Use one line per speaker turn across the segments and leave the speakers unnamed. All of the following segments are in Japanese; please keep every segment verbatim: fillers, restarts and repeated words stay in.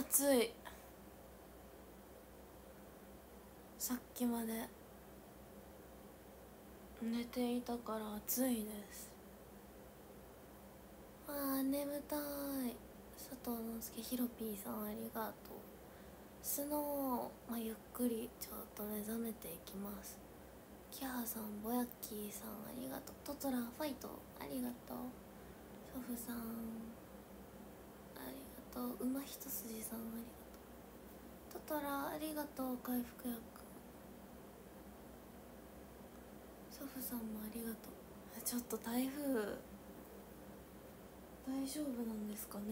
暑い。さっきまで寝ていたから暑いです。あー眠たい。佐藤之助ひろぴーさんありがとう。スノー、まあ、ゆっくりちょっと目覚めていきます。キハさん、ボヤッキーさんありがとう。トトラファイトありがとう。祖父さんありがとう。馬一筋さんありがとう。トトラありがとう。回復薬。祖父さんもありがとう。ちょっと台風大丈夫なんですかね。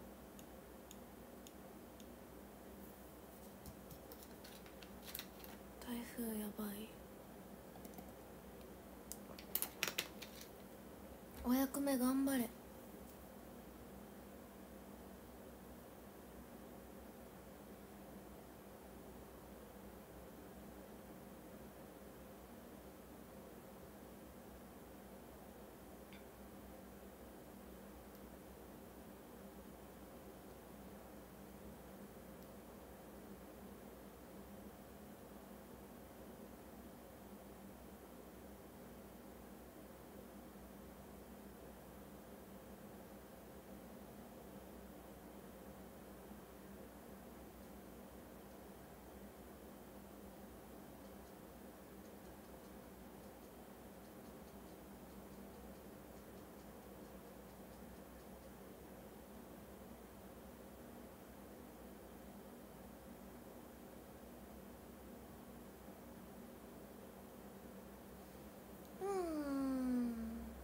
台風やばい。お役目頑張れ。うーん。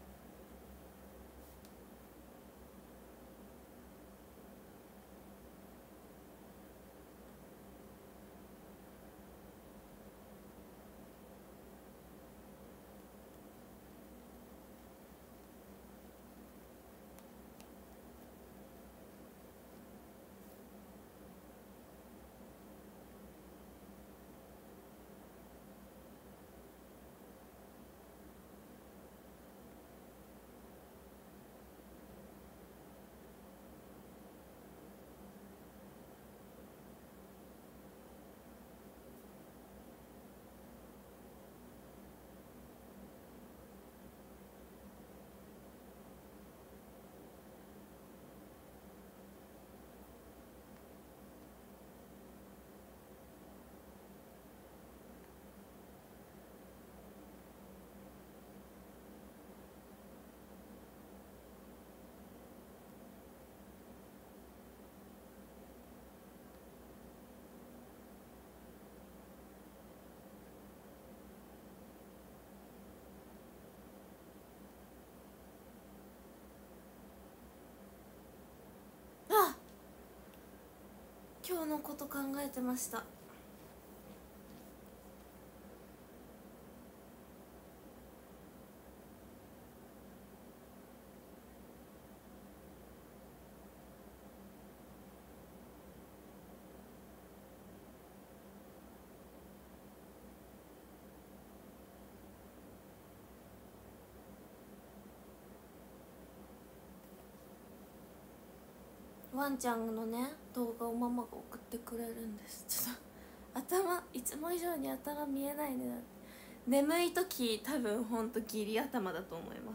あ、今日のこと考えてました。ワンちゃんのね動画をママが送ってくれるんです。ちょっと頭いつも以上に頭見えないね。眠い時多分ほんとギリ頭だと思います。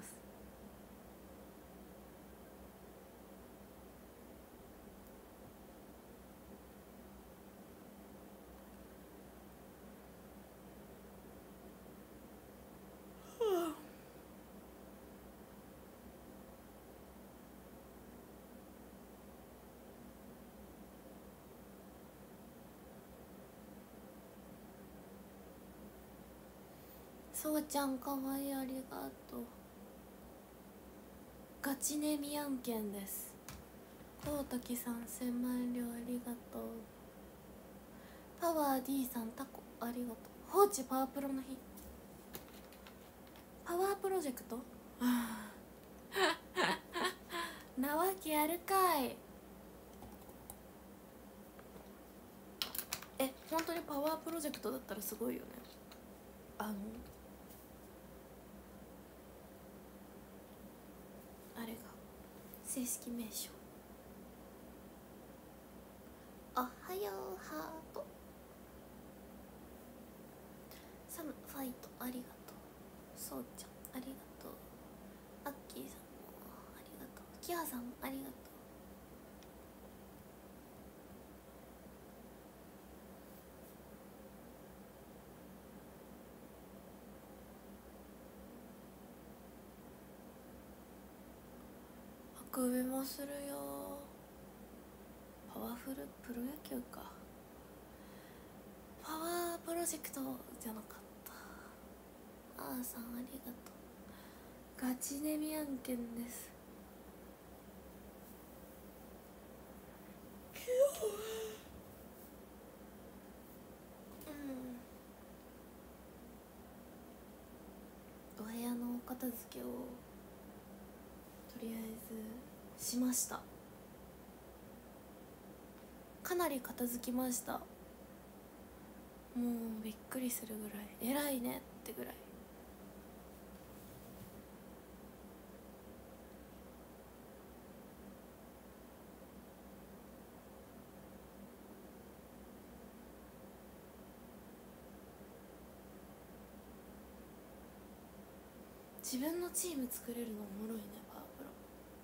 そうちゃんかわいい、ありがとう。ガチネミ案件です。こうたきさんせんまんえんりょうありがとう。パワー D さんタコありがとう。放置パワープロの日、パワープロジェクトなわけあるかい。え、本当にパワープロジェクトだったらすごいよね。あのあれが正式名称サムファイトありがとう。そうちゃんありがとう。アッキーさんもありがとう。キハさんもありがとう。あくびもするよ。パワフルプロ野球か。パワープロジェクトじゃなかった。あーさんありがとう。ガチネミ案件です。うん、お部屋のお片付けをとりあえずしました。かなり片付きました。もうびっくりするぐらい偉いねってぐらい。自分のチーム作れるのおもろいね。パワープロ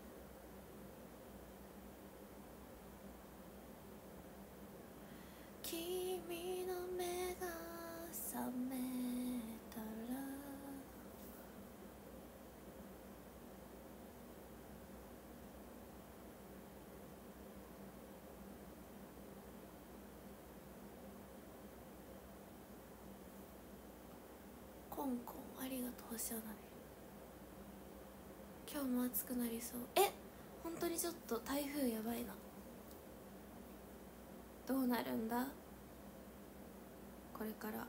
君の目が覚めたらコンコンありがとう。星穴今日も暑くなりそう。え本当にちょっと台風やばいな。どうなるんだこれから。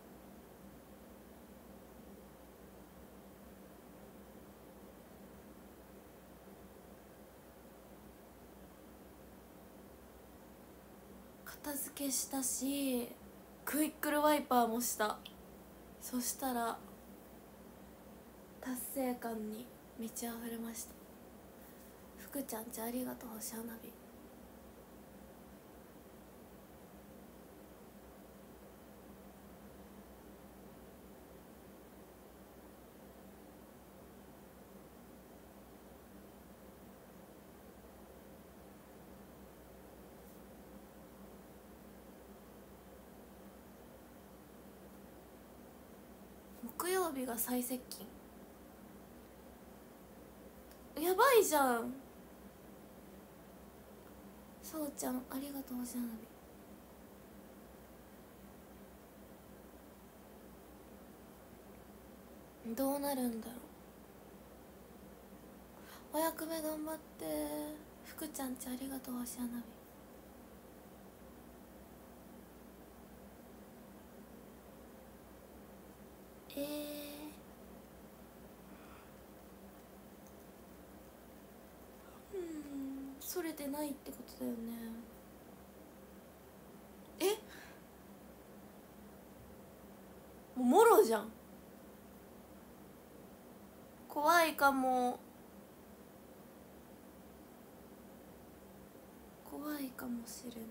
片付けしたしクイックルワイパーもした。そしたら達成感に満ち溢れました。福ちゃんちありがとう。星花火木曜日が最接近。やばいじゃん。そうちゃんありがとう。星花火どうなるんだろう。お役目頑張って。福ちゃんちありがとう。星花火えー、うんそれてないってことだよね。えもうもろじゃん。怖いかも。怖いかもしれない。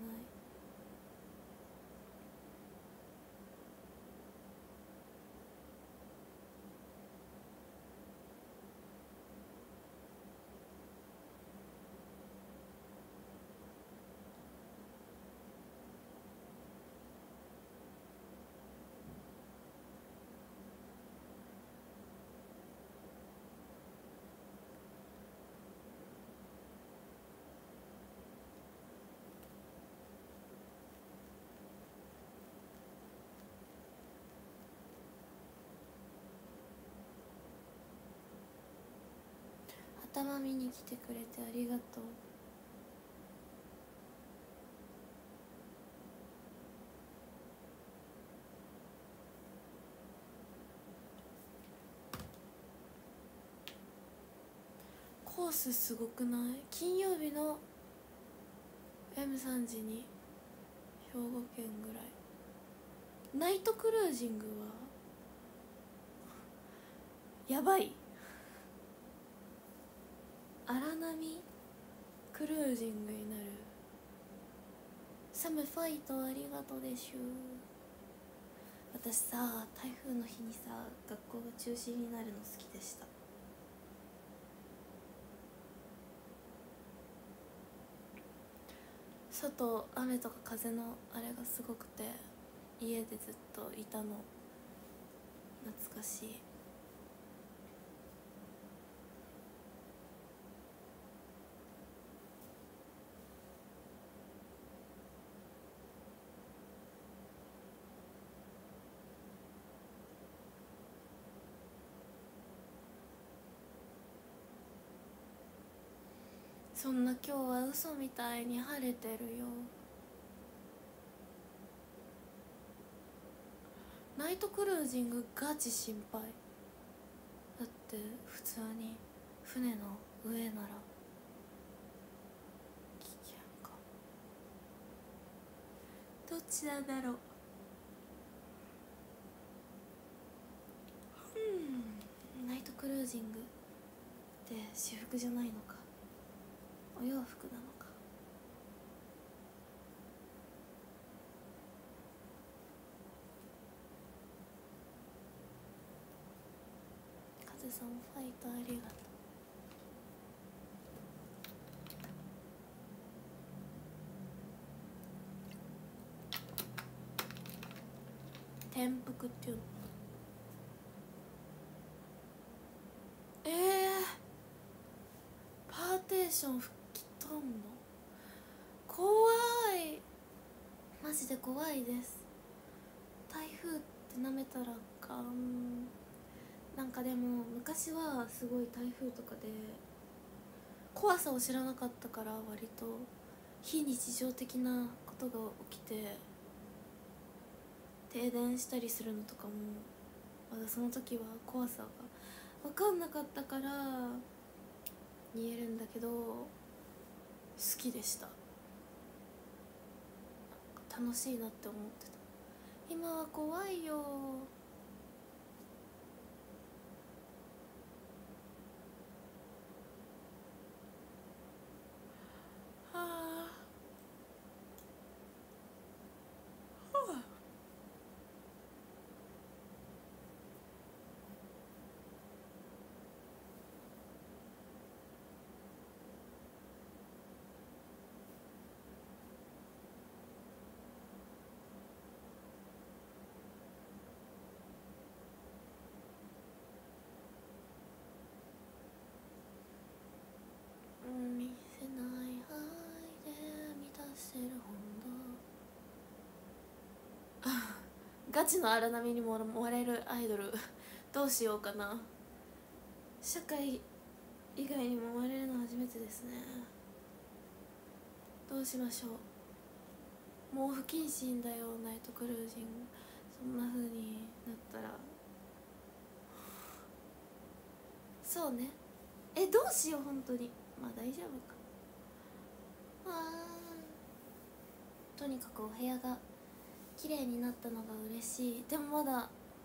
頭見に来てくれてありがとう。コースすごくない？金曜日の エムさん 時に兵庫県ぐらい。ナイトクルージングはやばい。荒波クルージングになる。サムファイトありがとうでしゅ。 私さ、台風の日にさ学校が中止になるの好きでした。外雨とか風のあれがすごくて家でずっといたの懐かしい。そんな今日は嘘みたいに晴れてるよ。ナイトクルージングガチ心配だって。普通に船の上なら危険か。どっちなんだろう。うんナイトクルージングって私服じゃないのか、お洋服なのか。風さんファイトありがとう。転覆っていうの。えー、パーテーション吹き飛んの怖い。マジで怖いです。台風ってなめたらあかん。なんかでも昔はすごい台風とかで怖さを知らなかったから、割と非日常的なことが起きて停電したりするのとかもまだその時は怖さが分かんなかったから言えるんだけど、好きでした。楽しいなって思ってた。今は怖いよ。はあ、はあ、見せない範囲で満たせるほどガチの荒波にも燃れるアイドルどうしようかな。社会以外にも生まれるの初めてですね。どうしましょう。もう不謹慎だよナイトクルージング。そんな風になったらそうね。えどうしよう本当に。まあ大丈夫か。あとにかくお部屋が綺麗になったのが嬉しい。でもまだ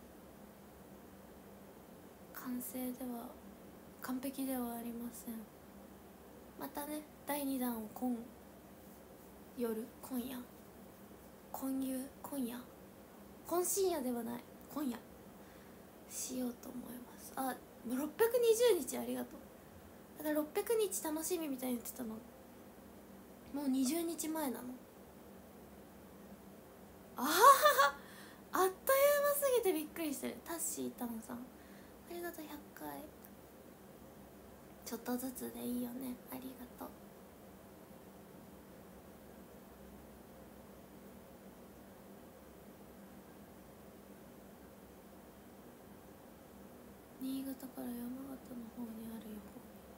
完成では完璧ではありません。またねだいにだんを今夜今夜今夕今夜今深夜ではない今夜しようと思います。あろっぴゃくにじゅうにちありがとう。だからろっぴゃくにち楽しみみたいに言ってたのもうにじゅうにちまえなの。あははあっという間すぎてびっくりしてる。タッシータンさんありがとう。ひゃっかいちょっとずつでいいよね。ありがとう。新潟から山形の方にあるよ。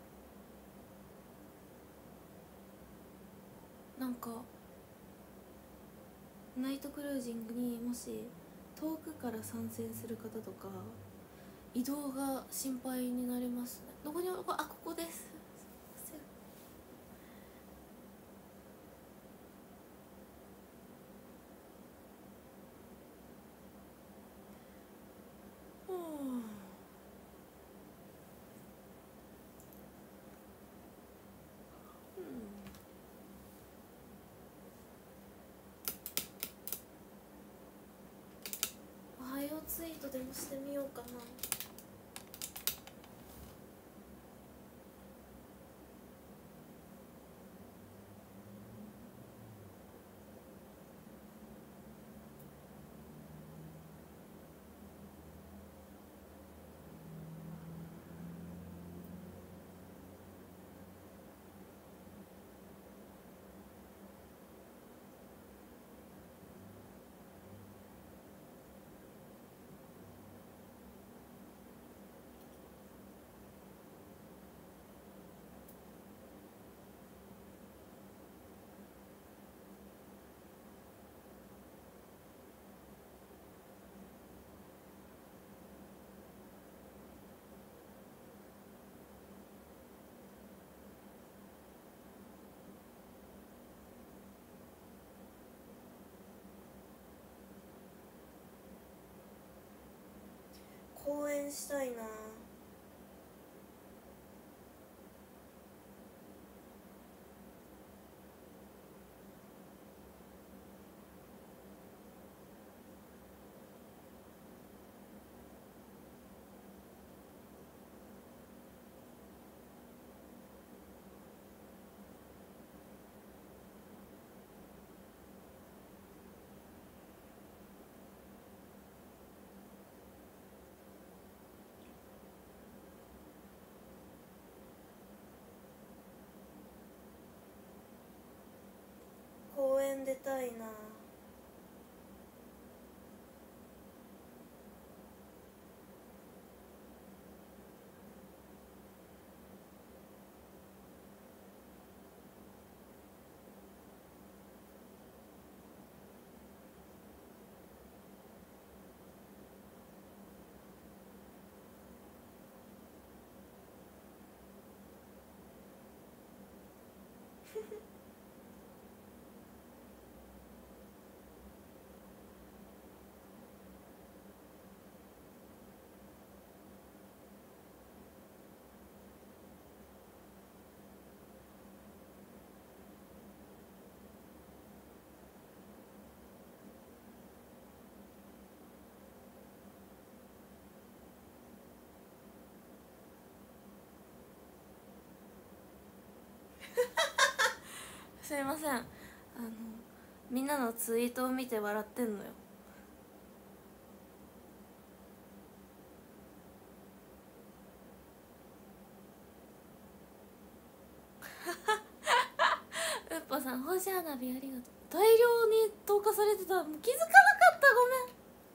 なんかナイトクルージングにもし遠くから参戦する方とか移動が心配になりますね。どこにあここです。すいません。うんおツイートでもしてみようかな。公演したいな。公園出たいな。すいません、あのみんなのツイートを見て笑ってんのよ。うっぽさん、星花火ありがとう。大量に投下されてた、もう気づかなかった、ごめん。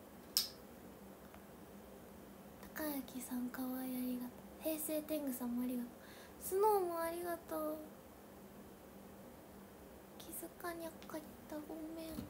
高焼さん、かわいい、ありがとう。平成天狗さんもありがとう。スノーもありがとう。気づかにゃかった、ごめん。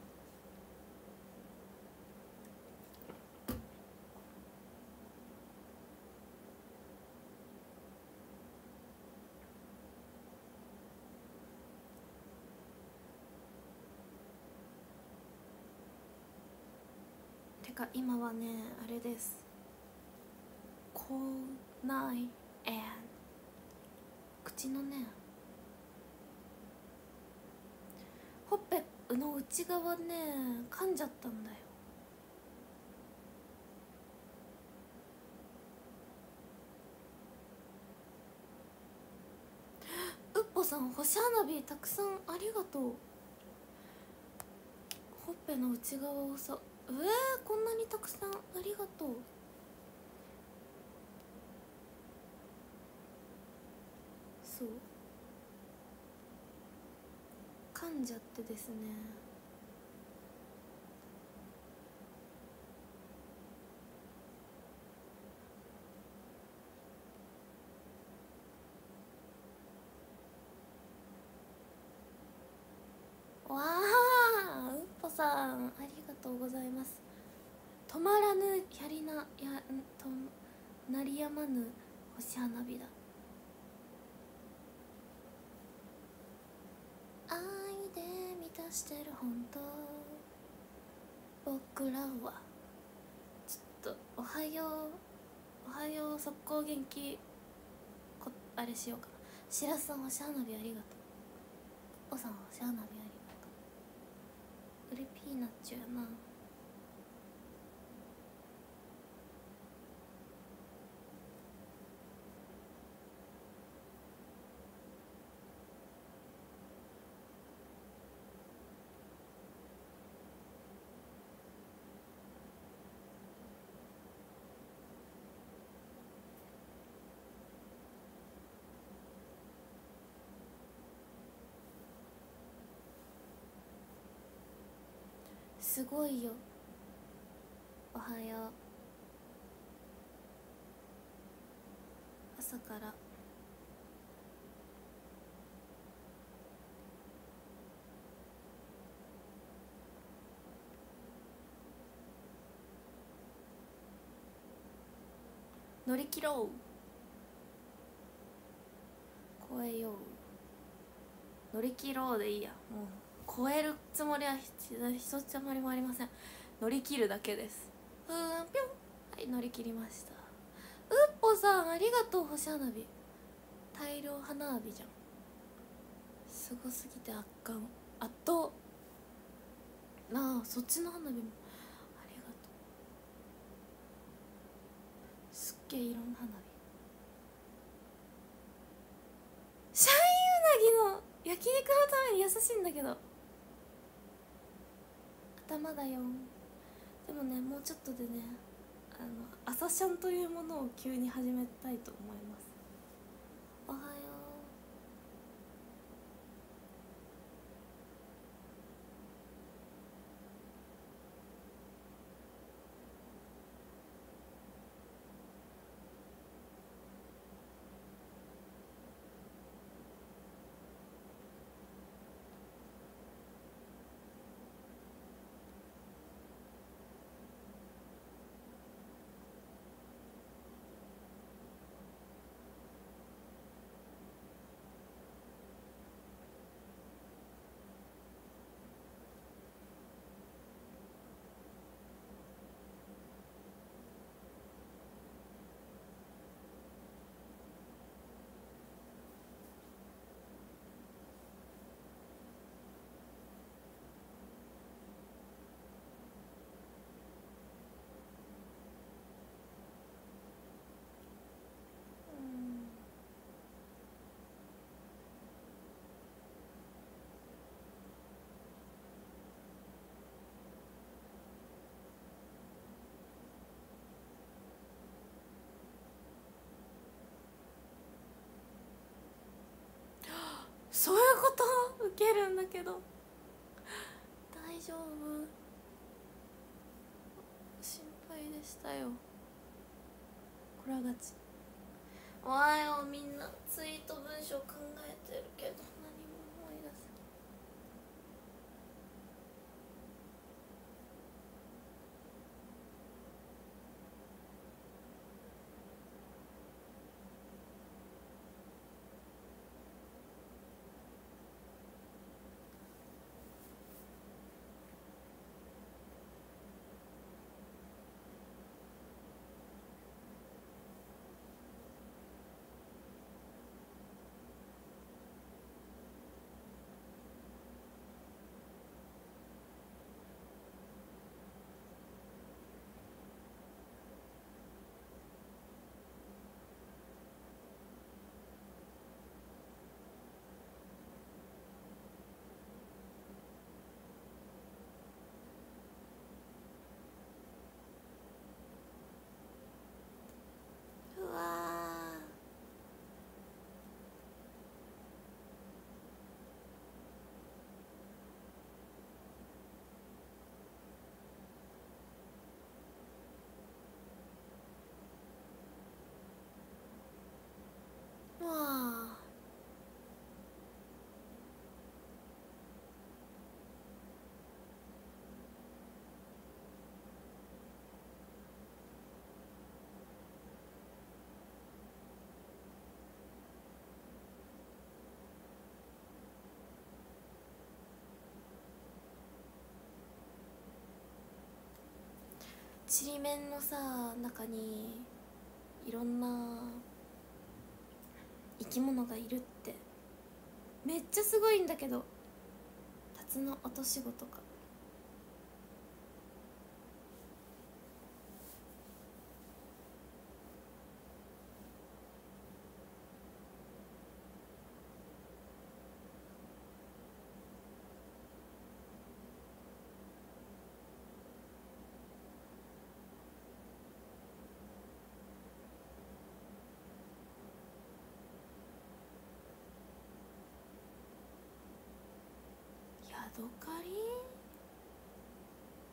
てか今はね、あれです、口内炎、口のね、ほっぺの内側ね、噛んじゃったんだよ。うっぽさん、星花火たくさんありがとう。ほっぺの内側をさ、えー、こんなにたくさんありがとう。そう、噛んじゃってですね。わあ、うっぽさん、ありがとうございます。止まらぬやりな、やんと鳴りやまぬ星花火だ。愛で満たしてる本当僕らは。ちょっとおはよう、おはよう速攻元気こあれしようかな。しらすさん、星花火ありがとう。おさん、星花火ありがとう。うれピーナッチュやな。 すごいよ。おはよう。朝から乗り切ろう、超えよう、乗り切ろうでいいや。もう超えるつもりはひとつもりもありません。乗り切るだけです。うーん、ぴょん。はい、乗り切りました。うっぽさんありがとう。星花火、大量花火じゃん。すごすぎて圧巻、圧倒。なあ、そっちの花火もありがとう。すっげえいろんな花火。シャインウナギの焼肉のために優しいんだけど。頭だよ。でもね、もうちょっとでね、あの朝シャンというものを急に始めたいと思います。おはよう。うん、そういうこと受けるんだけど大丈夫、心配でしたよ。これはガチ。おはよう。みんなツイート文章考えてるけど何も思い出せない。うわー、わあ、ちりめんのさ中にいろんな生き物がいるってめっちゃすごいんだけど、タツノオトシゴとか。ヤドカリ、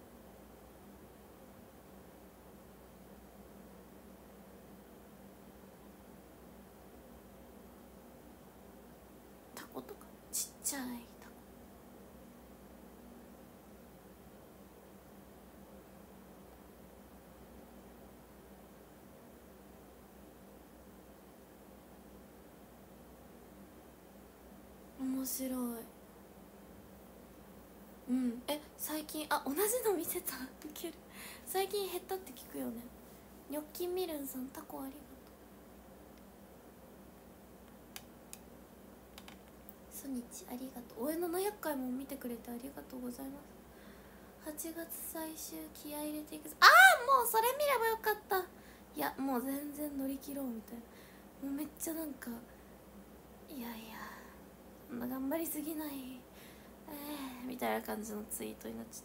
ちゃいタコ面白い。うん、え最近あ同じの見せたウケる。最近減ったって聞くよね。ニョッキンミルンさんタコありがとう。ソニチありがとう。おえななひゃっかいも見てくれてありがとうございます。はちがつ最終気合い入れていくぞ。ああもうそれ見ればよかった。いやもう全然乗り切ろうみたいな。もうめっちゃなんかいやいやそんな頑張りすぎないえーみたいな感じのツイートになっちゃった。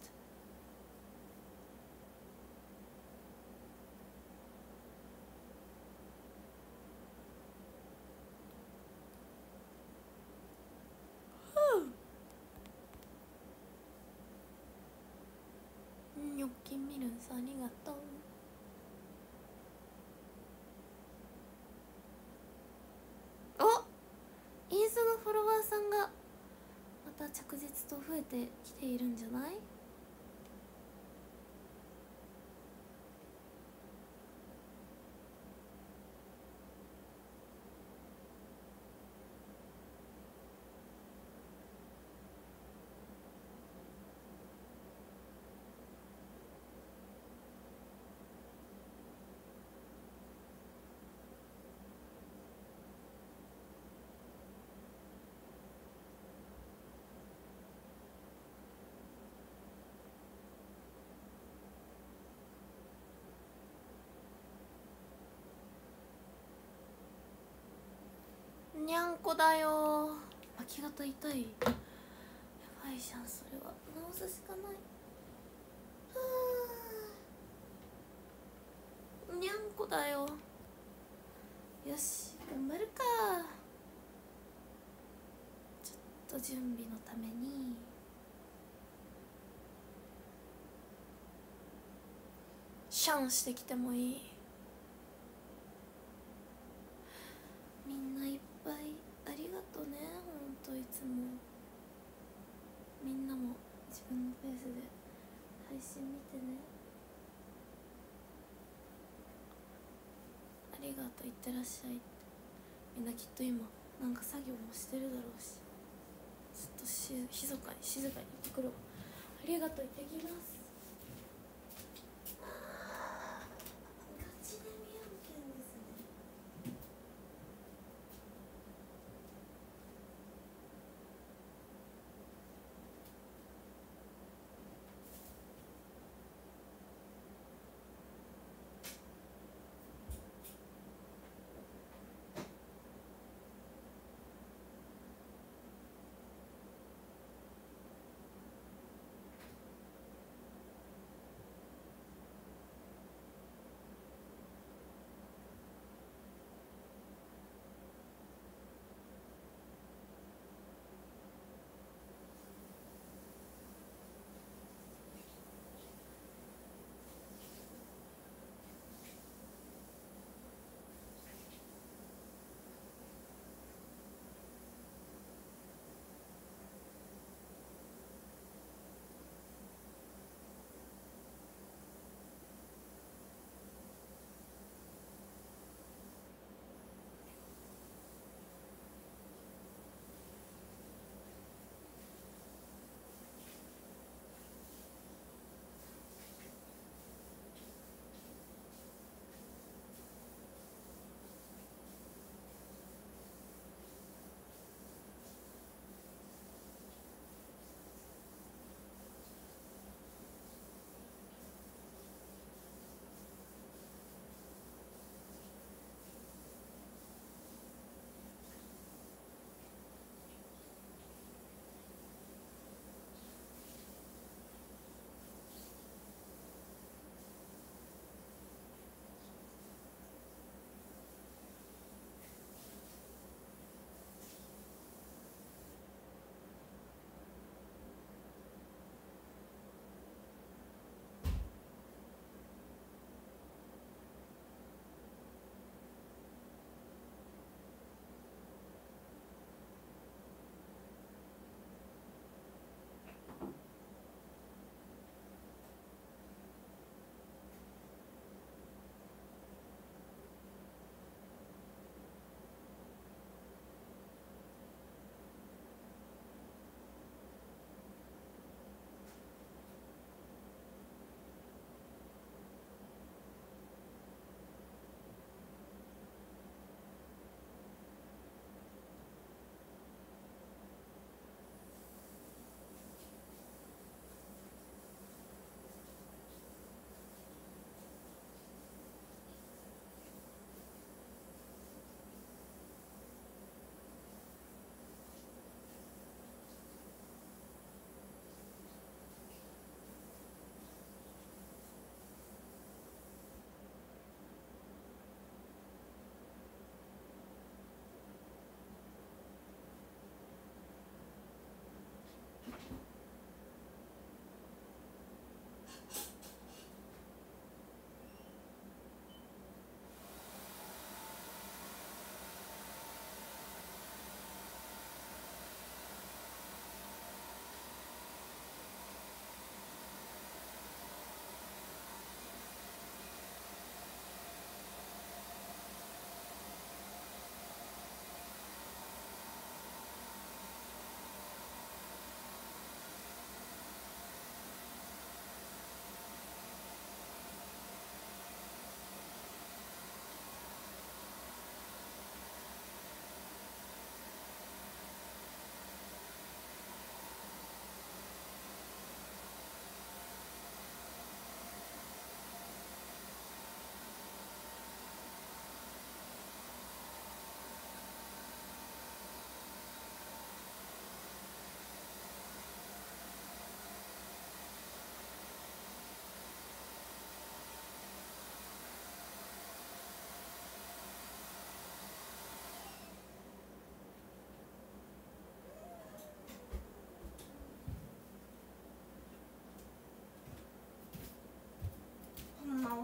ニョッキンミルンさんありがとう。おインスタのフォロワーさんがまた着実と増えてきているんじゃない？にゃんこだよ。巻き肩痛い。やばいじゃんそれは。直すしかない。にゃんこだよ。よし頑張るか。ちょっと準備のためにシャンしてきてもいい？みんないっぱいありがとね。ほんといつもみんなも自分のペースで配信見てね。ありがとういってらっしゃいって。みんなきっと今なんか作業もしてるだろうし、ちょっとし静かに静かに行ってくるわ。ありがとう行ってきます。ガチで見案件ですね。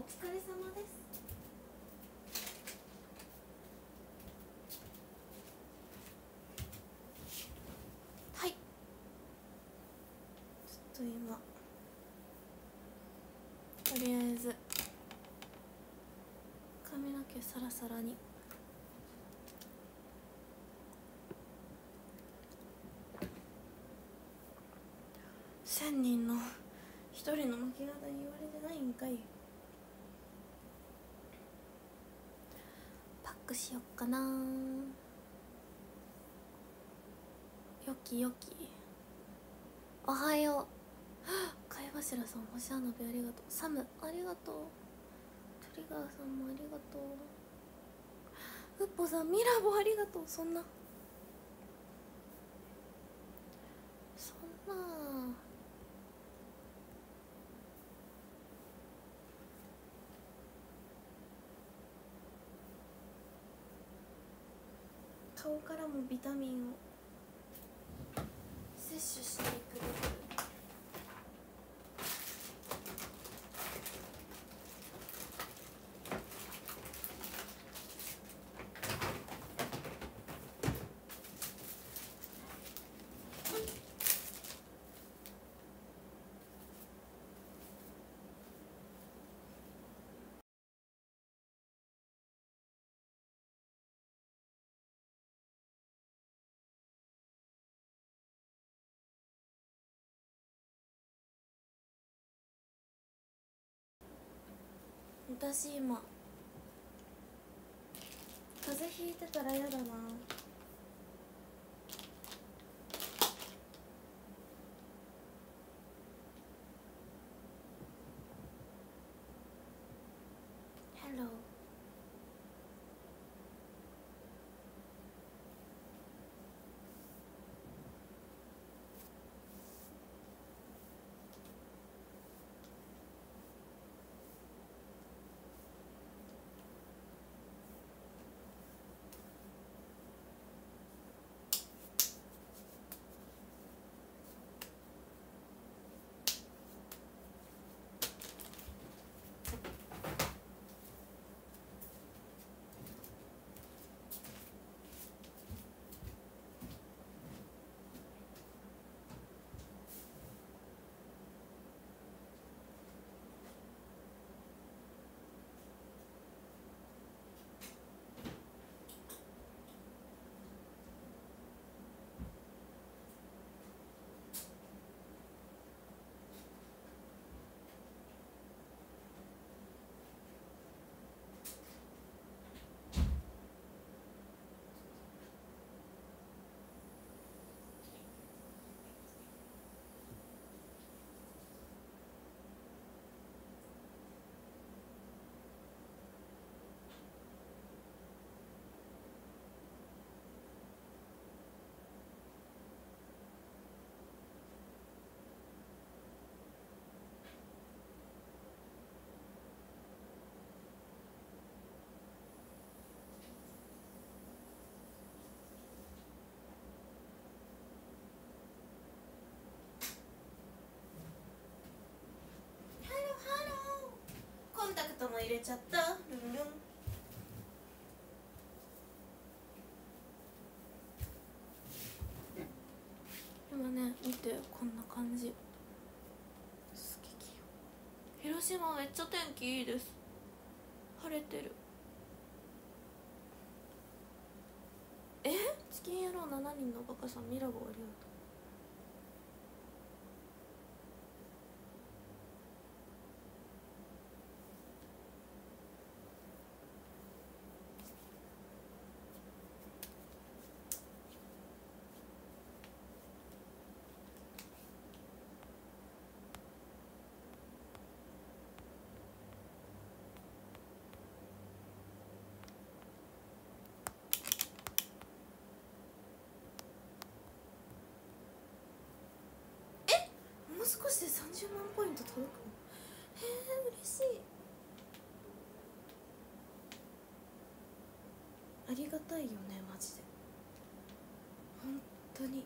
お疲れ様です。はい、ちょっと今とりあえず髪の毛サラサラに千人の一人の巻き方に言われてないんかい。パックしよっかな。よきよきおはよう。貝柱さん星花火ありがとう。サムありがとう。トリガーさんもありがとう。ウッポさんミラボありがとう。そんなそんな顔からもビタミンを摂取していくべく。私今風邪ひいてたら嫌だな。Hello。コンタクトも入れちゃった。ルンルン。今ね見てこんな感じ。すげえ。広島めっちゃ天気いいです。晴れてる。えチキン野郎しちにんのバカさんミラボありがとう。もう少しでさんじゅうまんポイント届くの？へえ嬉しい。ありがたいよねマジで。本当に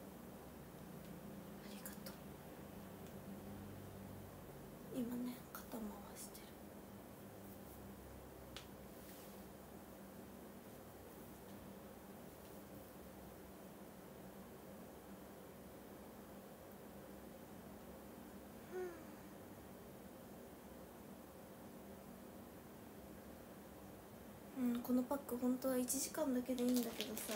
ありがとう。今ね肩回してる。 このパック本当はいちじかんだけでいいんだけどさ、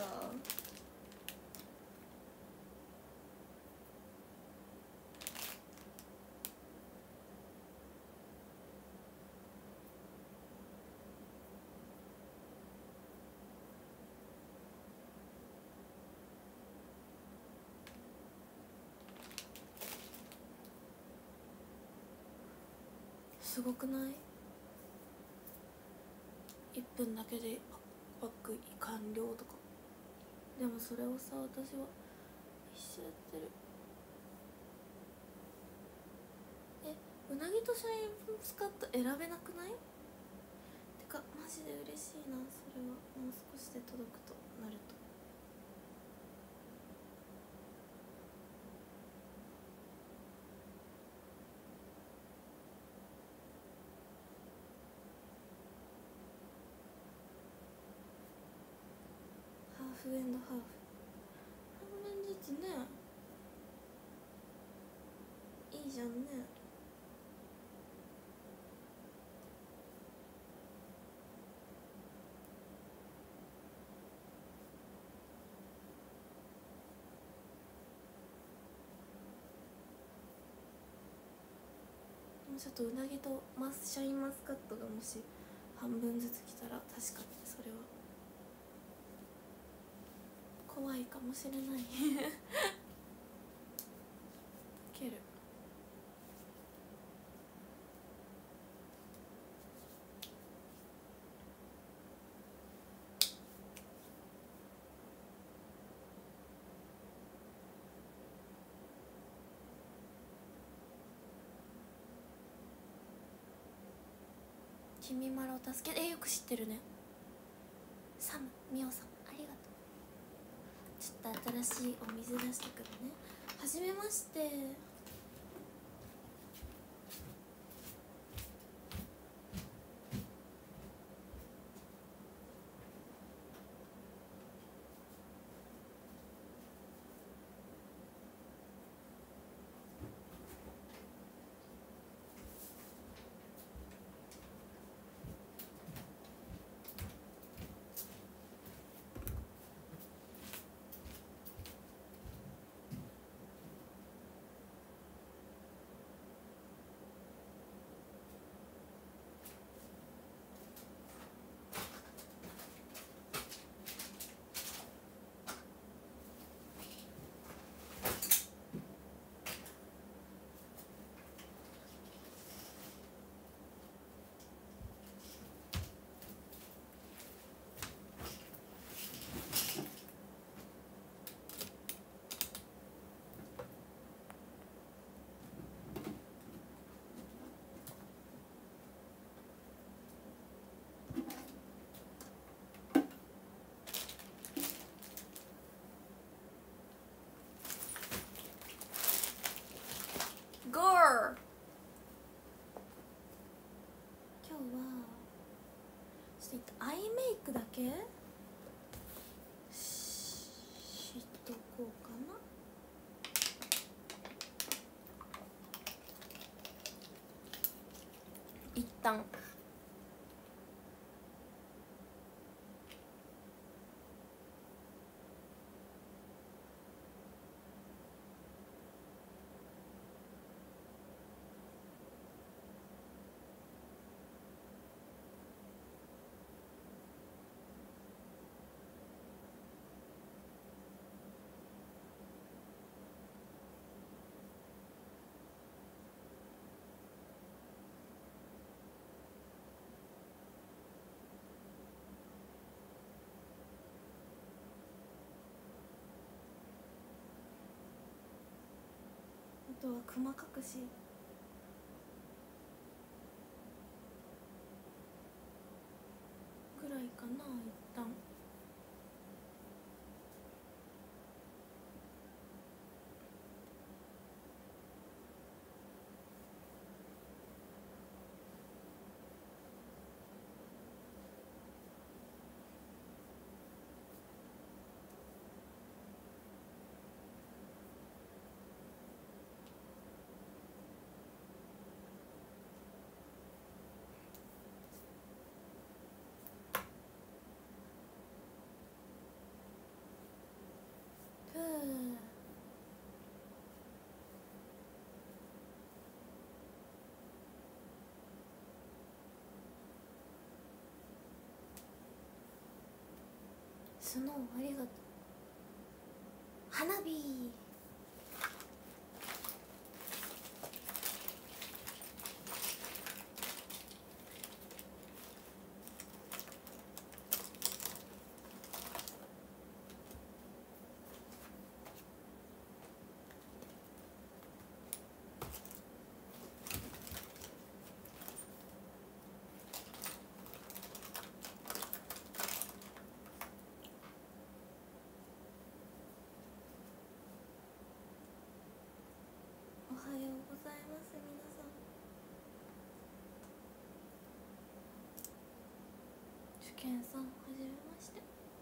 すごくない？いっぷんだけでパック完了とか。でもそれをさ、私は一生やってる。え、うなぎとシャインスカット選べなくない？てかマジで嬉しいな。それはもう少しで届くとなると。ハーフエンドハーフ、半分ずつね。いいじゃんね。ちょっとうなぎとマスシャインマスカットがもし半分ずつ来たら確かにそれは怖いかもしれないける。君まろ助け、えよく知ってるね。サムミオさんありがとう。ちょっと新しいお水出してくるね。はじめまして。ゴー。今日はちょっとアイメイクだけしっとこうかな。一旦あとはクマ隠しぐらいかな。一旦スノーありがとう。花火おはようございます。皆さん受験さんはじめまして。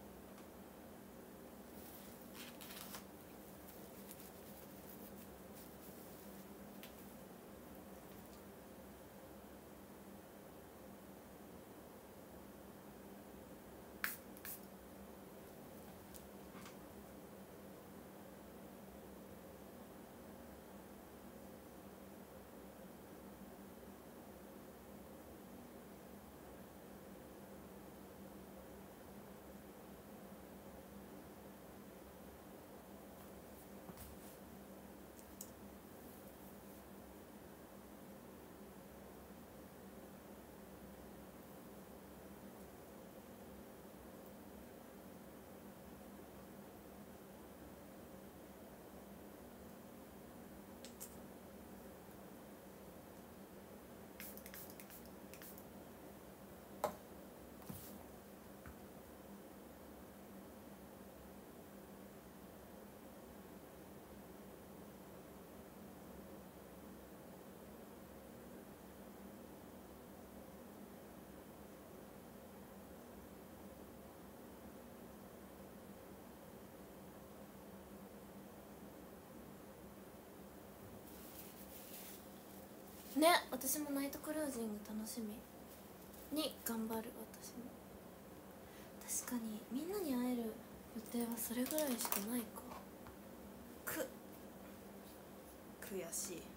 ね、私もナイトクルージング楽しみに頑張る。私も確かにみんなに会える予定はそれぐらいしかないか。く悔しい。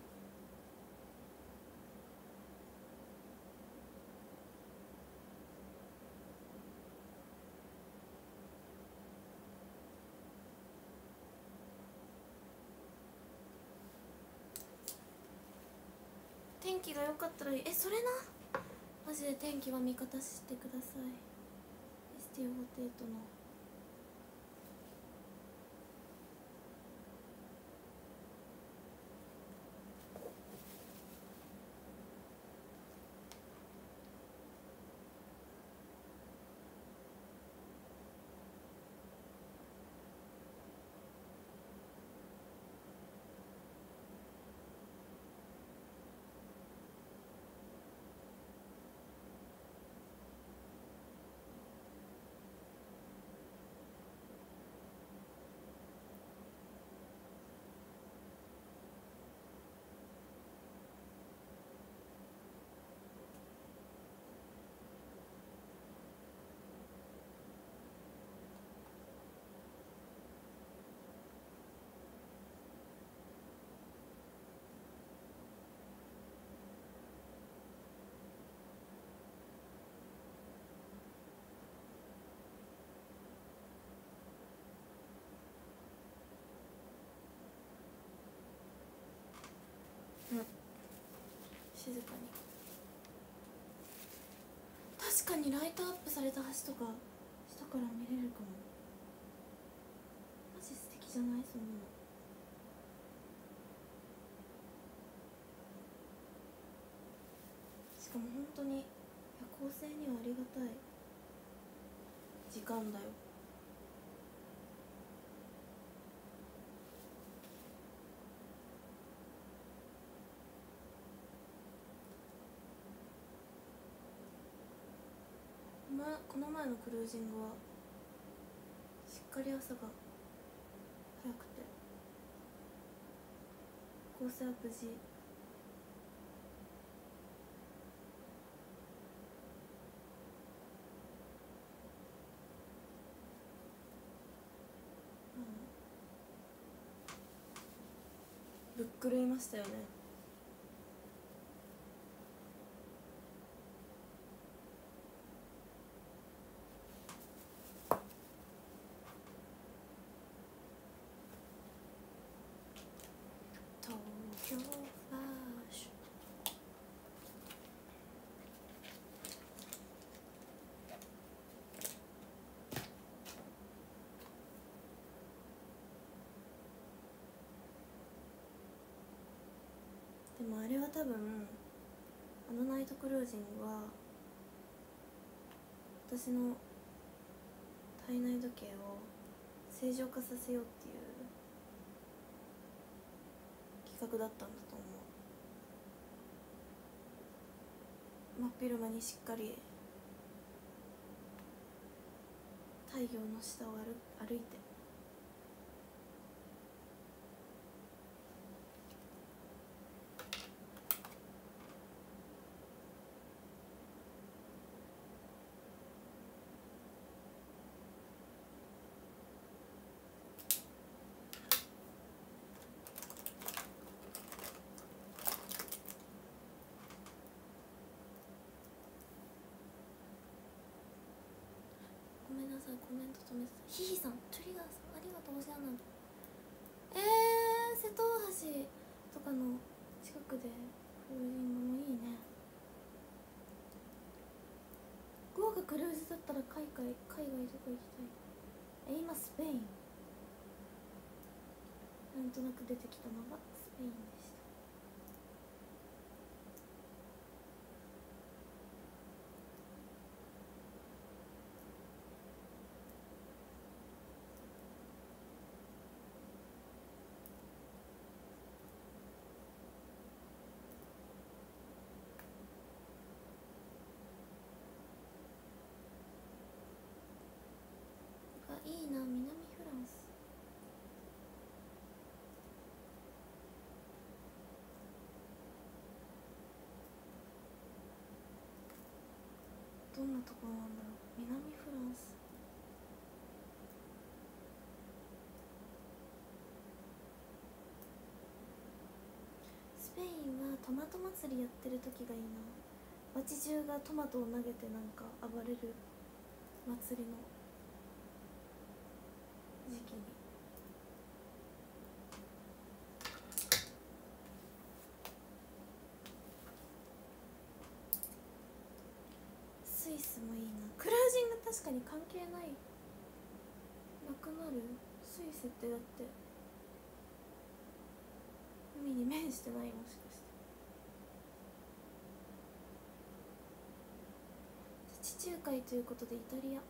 天気が良かったらいい。え、それな、マジで天気は味方してください。エスティオホテイトの静かに。確かにライトアップされた橋とか下から見れるかも。マジ素敵じゃない？そんなの。しかも本当に夜行性にはありがたい時間だよ。ま、この前のクルージングはしっかり朝が早くてコースは無事ぶっ狂いましたよね。 your flash。でもあれは多分あのナイトクルージングは私の体内時計を正常化させようっていう企画だったんだと思う。真っ昼間にしっかり太陽の下を歩歩いてごめんなさい、コメント止めてた。ひひさん、トリガーさん、ありがとう。お世話になる。えー、瀬戸大橋とかの近くでクルージングもいいね。豪華クルーズだったら海外海外どこ行きたい？え、今スペイン。なんとなく出てきたのがスペインでした。あ、いいな、南フランス。どんなところなんだろう。南フランス。スペインはトマト祭りやってる時がいいな。街中がトマトを投げてなんか暴れる祭りの時期に。スイスもいいな。クルージング確かに関係ないなくなる。スイスってだって海に面してない？もしかして地中海ということでイタリア。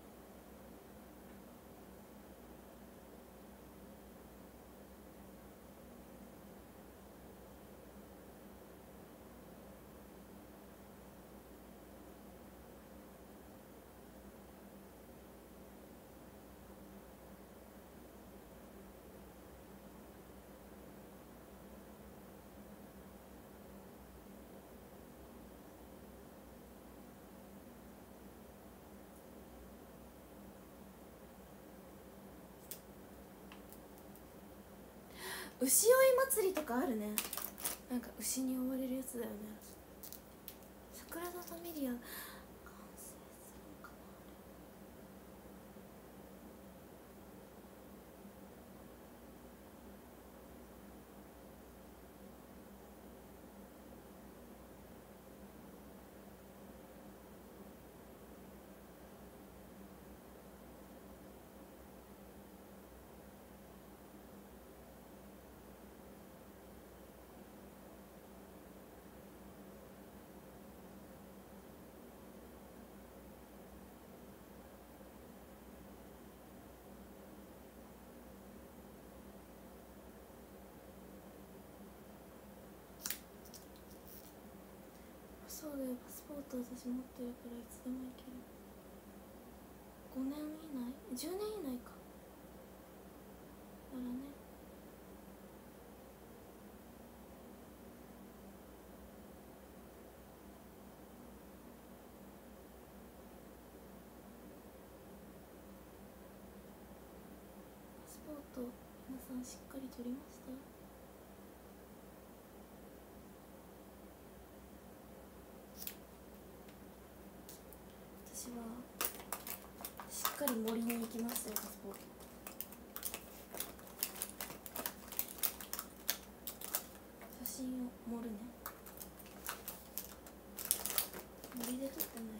牛追い祭りとかあるね。なんか牛に追われるやつだよね。サグラダ・ファミリア完成するのかな。そうだよ、パスポート私持ってるからいつでも行ける。ごねん以内、じゅうねん以内か。だからね。パスポート皆さんしっかり取りました？私はしっかり森に行きますよ。パスポート真を盛るね。森で撮ってない。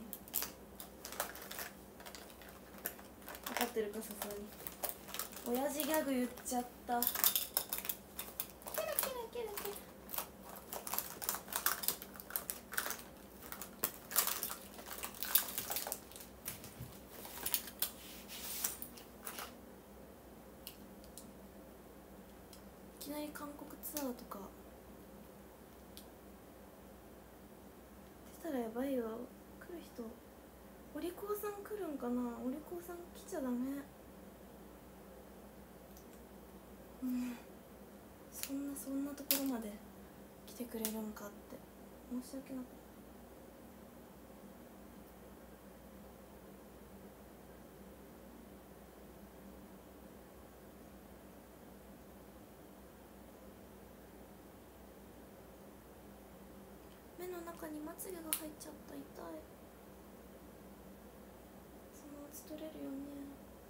分かってるか、さすがに。親父ギャグ言っちゃった。キラキラキラキラ。いきなり韓国ツアーとか出たらやばいわ。来る人、お利口さん来るんかな。お利口さん来ちゃダメ。うん、そんなそんなところまで来てくれるんかって申し訳なかった。目の中にまつげが入っちゃった。痛い。そのうち取れるよね。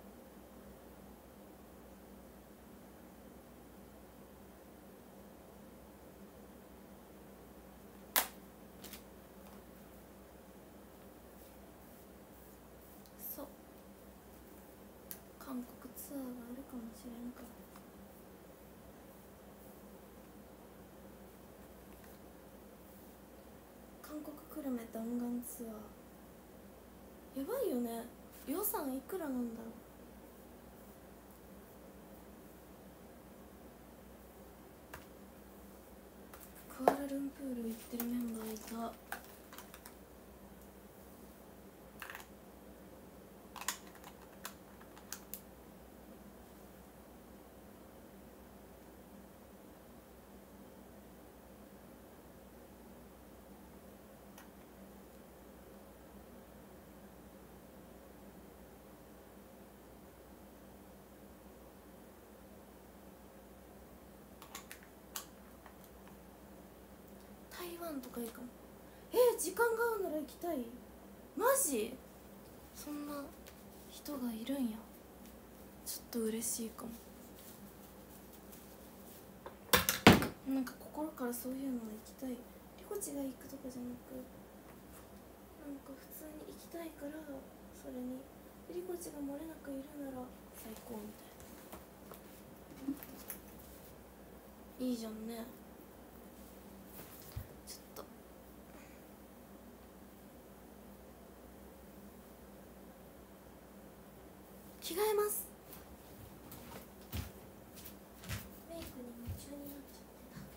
そう、韓国ツアーがあるかもしれんから。韓国久留米弾丸ツアーやばいよね。予算いくらなんだろう。クアラルンプール行ってるメンバーいた。台湾とかいいかも。えー、時間が合うなら行きたい。マジそんな人がいるんや。ちょっと嬉しいかも。なんか心からそういうのは行きたい。リコチが行くとかじゃなく、なんか普通に行きたいから、それにリコチが漏れなくいるなら最高みたいな。いいじゃんね。ちょっと着替えます。メイクに夢中になっちゃってた。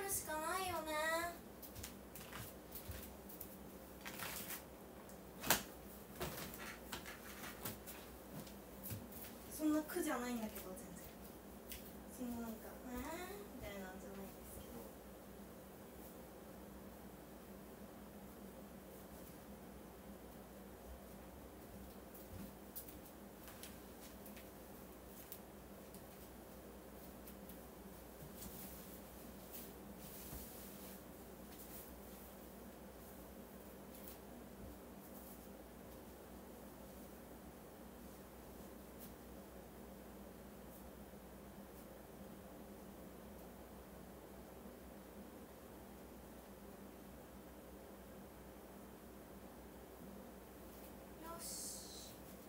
るしかないよね。そんな苦じゃないんだけど全然。そのなんか「えー?」みたいなんじゃないんですけど。よし。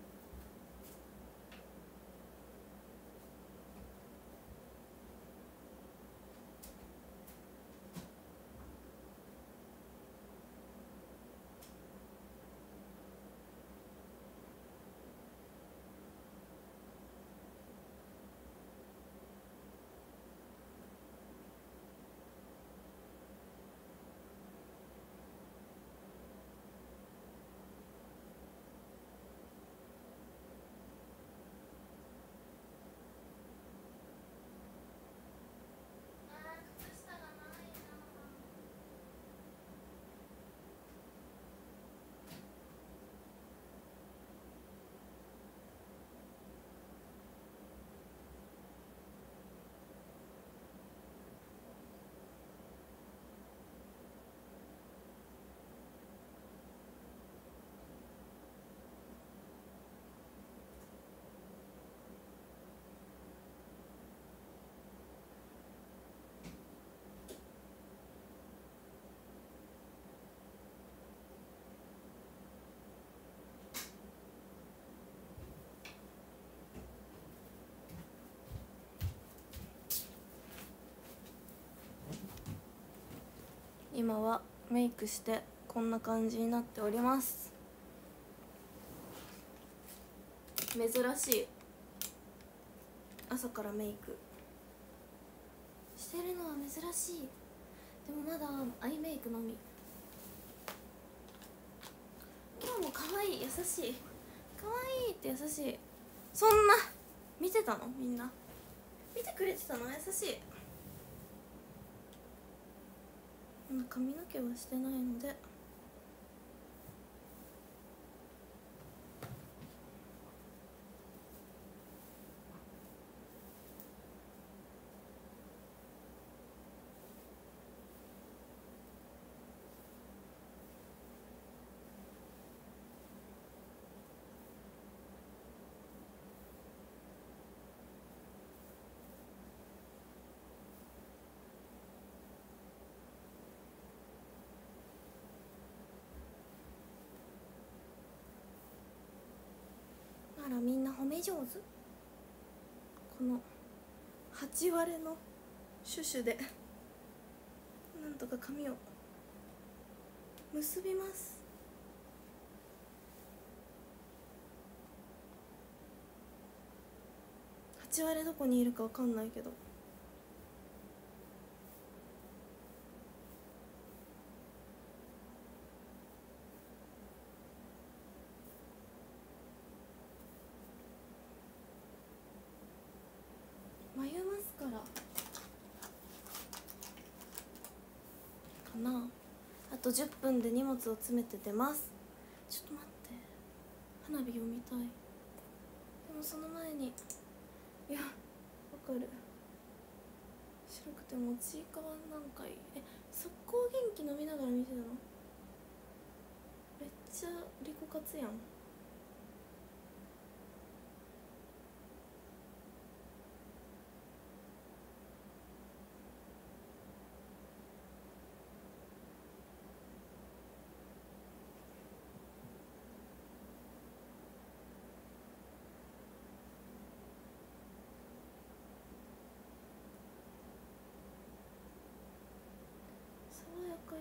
今はメイクしてこんな感じになっております。珍しい朝からメイクしてるのは珍しい。でもまだアイメイクのみ。今日も可愛い、優しい、可愛いって優しい。そんな見てたの？みんな見てくれてたの？優しい。髪の毛はしてないのであら、みんな褒め上手。このはち割れのシュシュでなんとか髪を結びます。はち割れどこにいるかわかんないけど、眉マスカラかな。あとじゅっぷんで荷物を詰めて出ます。ちょっと待って、花火を見たい。でもその前に、いや、わかる、白くてもちいかわなんかいい。え、速攻元気飲みながら見てたの？めっちゃリコ活やん。爽やかよ。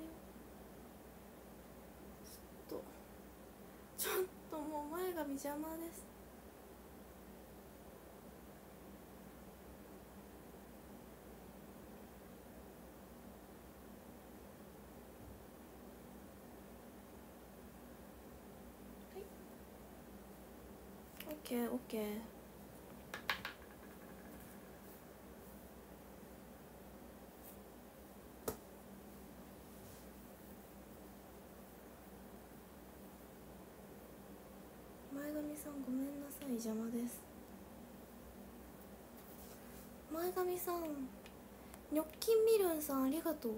ちょっとちょっともう前髪邪魔です。 ケーオッケー。前髪さんごめんなさい、邪魔です。前髪さん、ニョッキンミルンさんありがとう。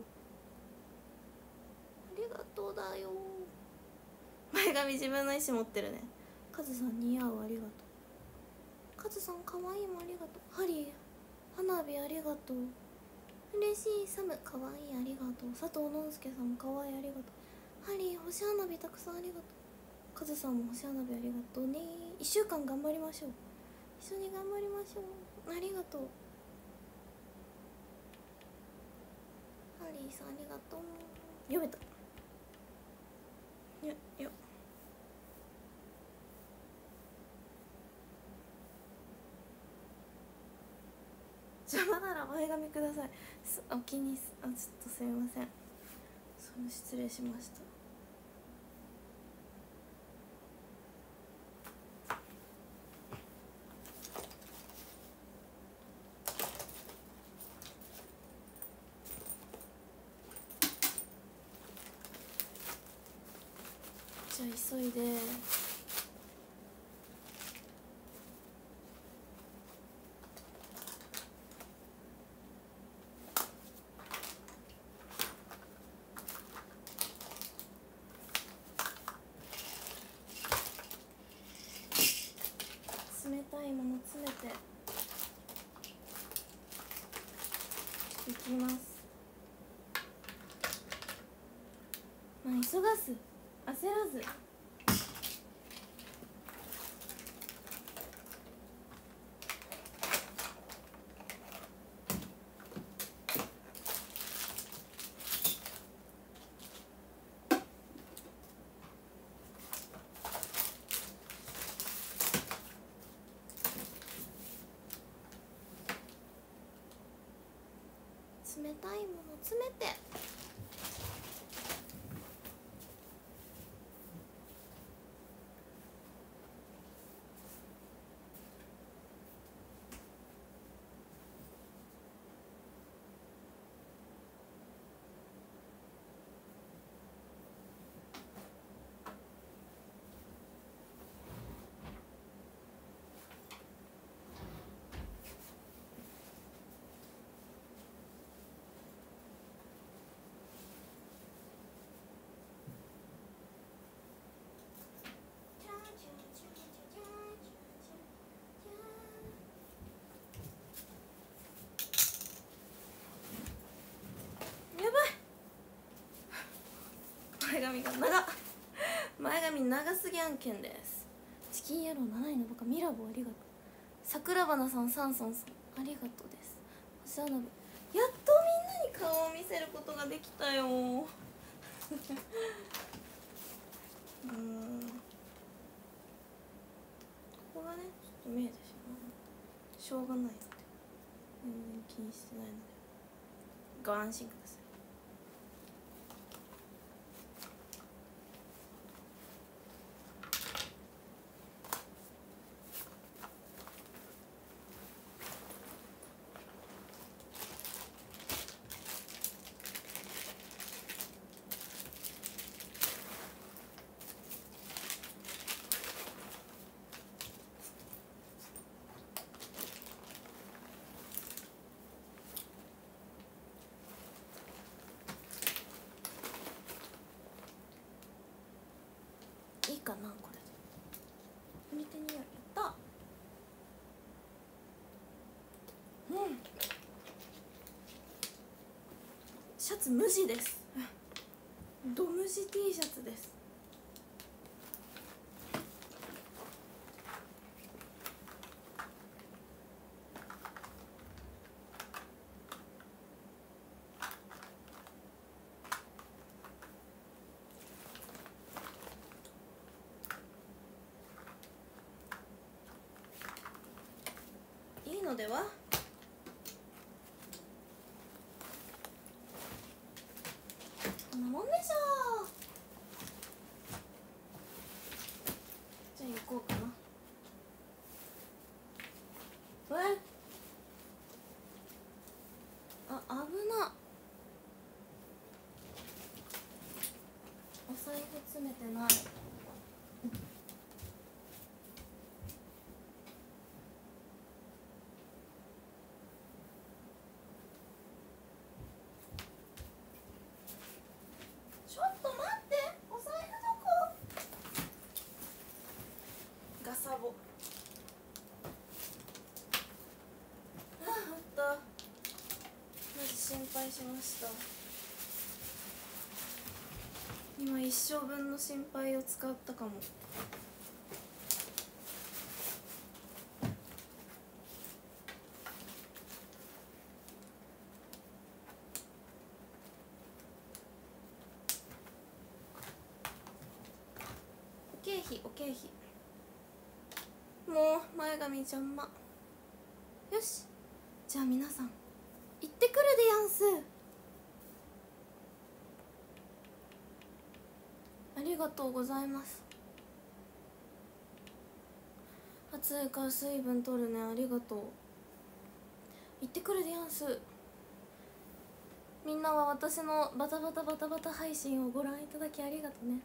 ありがとうだよ。前髪自分の意思持ってるね。カズさん似合う、ありがとう。カズさん可愛いもありがとう。ハリー花火ありがとう。嬉しい。サム可愛いありがとう。佐藤のんすけさんも可愛いありがとう。ハリー星花火たくさんありがとう。カズさんも星花火ありがとうね。いっしゅうかん頑張りましょう。一緒に頑張りましょう。ありがとう。ハリーさんありがとう。読めた。よよ邪魔なら前髪ください。すお気にすあちょっとすみません。その失礼しました。じゃあ急いで。冷たいもの詰めていきます。まあ急がず焦らず。冷たいもの詰めて。前髪が長っ。前髪長すぎ案件です。チキン野郎なないのバカミラボありがとう。桜花さんサンソンさんありがとうです。星花火やっとみんなに顔を見せることができたようーんここがねちょっと見えてしまう。しょうがないので全然気にしてないのでご安心ください。いいかなこれで。見てみよう。やった。うんシャツ無地です。ド無地 T シャツです。いいのでは。こんなもんでしょう。じゃあ行こうかな。 財布詰めてない。ちょっと待って、お財布どこ？ガサボ。ああ、あった。マジ心配しました。今一生分の心配を使ったかも。お経費お経費、もう前髪邪魔。よし、じゃあ皆さん行ってくるでやんす。ありがとうございます。暑いから水分取るね。ありがとう。行ってくるでやんす。みんなは私のバタバタバタバタ配信をご覧いただきありがとね。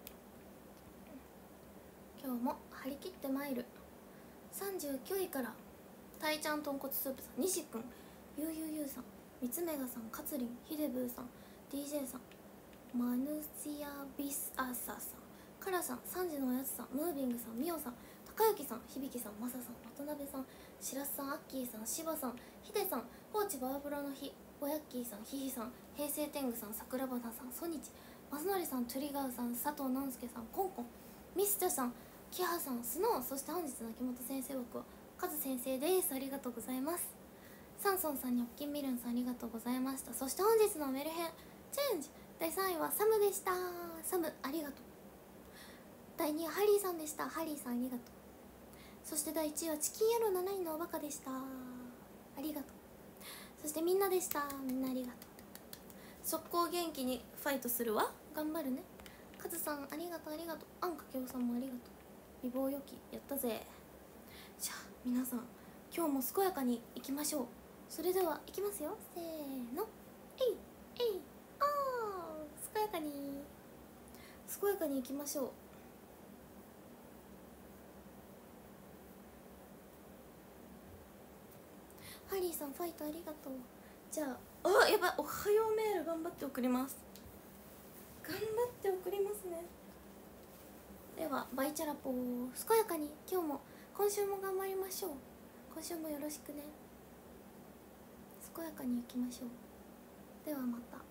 今日も張り切ってまいる。さんじゅうきゅういからたいちゃん豚骨スープさん、西くん、ゆうゆうゆうさん、みつめがさん、かつりん、ひでぶーさん、 ディージェー さん、マヌシアビスアサさん、カラさん、さんじのおやつさん、ムービングさん、みおさん、たかゆきさん、ひびきさん、まささん、渡辺さん、しらすさん、アッキーさん、しばさん、ひでさん、ポーチバーブラの日、ぼやっきーさん、ひひさん、平成天狗さん、桜花さん、ソニチ、まずのりさん、トゥリガーさん、佐藤のんすけさん、コンコン、ミスターさん、キハさん、スノー、そして本日の秋元先生枠はカズ先生です。ありがとうございます。サンソンさんにおっきんみるんさん、ありがとうございました。そして本日のメルヘンチェンジだいさんいはサムでした。サムありがとう。だいにいはハリーさんでした。ハリーさんありがとう。そしてだいいちいはチキン野郎なないのおバカでした。ありがとう。そしてみんなでした。みんなありがとう。速攻元気にファイトするわ。頑張るね。カズさんありがとうありがとう。あんかけおさんもありがとう。美貌よきやったぜ。じゃあ皆さん今日も健やかにいきましょう。それではいきますよ。せーの、えいえい、あー、健やかに健やかにいきましょう。ハリーさんファイトありがとう。じゃあ、あ、やばい、おはようメール頑張って送ります。頑張って送りますね。ではバイチャラポー、健やかに今日も今週も頑張りましょう。今週もよろしくね。健やかにいきましょう。ではまた。